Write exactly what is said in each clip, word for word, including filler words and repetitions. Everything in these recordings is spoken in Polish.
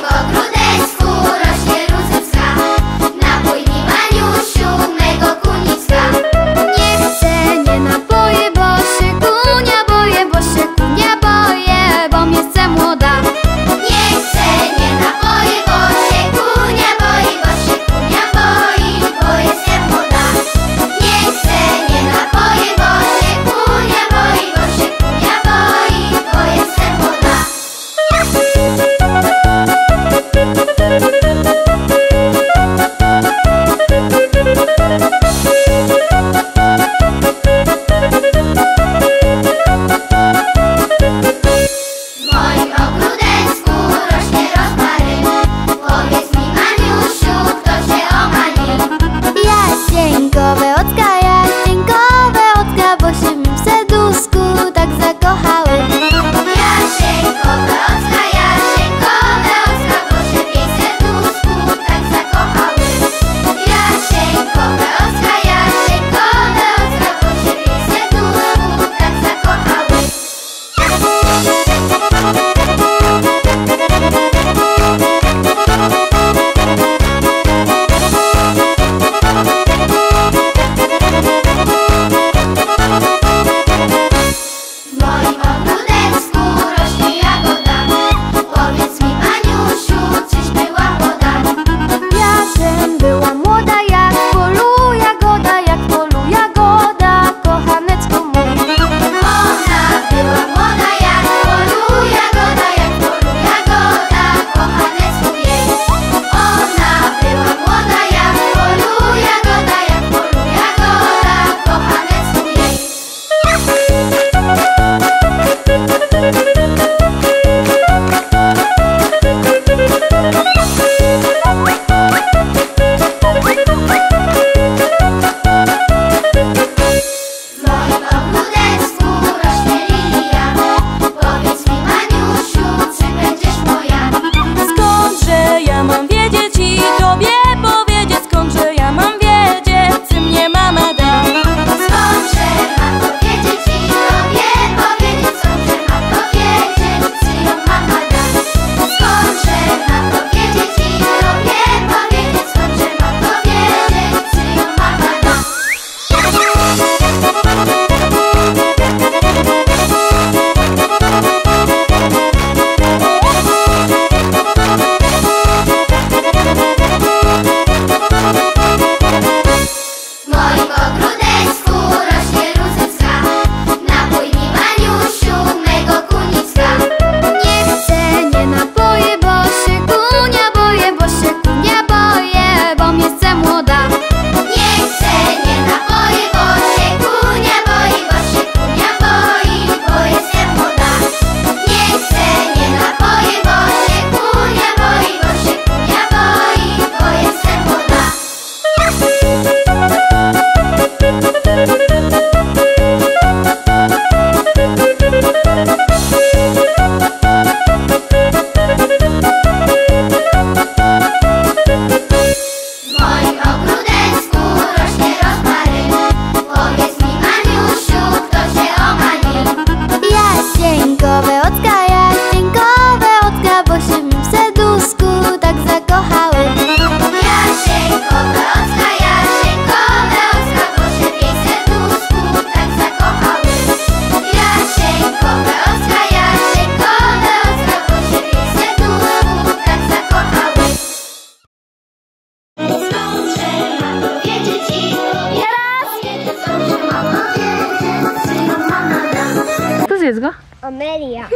Zjedz go. Amelia.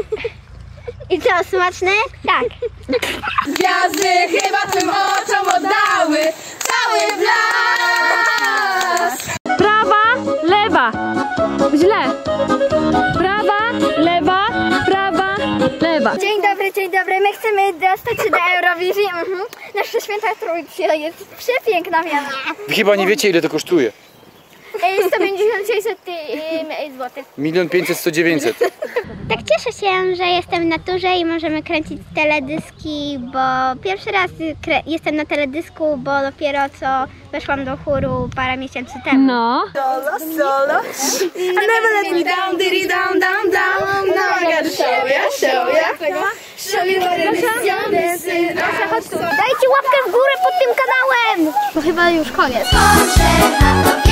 I co, smaczne? Tak. Gwiazdy chyba tym oczom oddały cały blask. Prawa, lewa. Źle. Prawa, lewa, prawa, lewa. Dzień dobry, dzień dobry. My chcemy dostać się do Eurowizji. Mhm. Nasza święta trójka jest przepiękna miana. Chyba nie wiecie, ile to kosztuje. sto pięćdziesiąt sześćset złotych. Milion pięćset, sto dziewięćset. Tak cieszę się, że jestem na turze i możemy kręcić teledyski, bo pierwszy raz jestem na teledysku, bo dopiero co weszłam do chóru parę miesięcy temu. No. Solo, solo. I never let me down, diddy down, down, down. Now I gotta show ya, show ya. Show you what it is, young dancing. To chyba już koniec.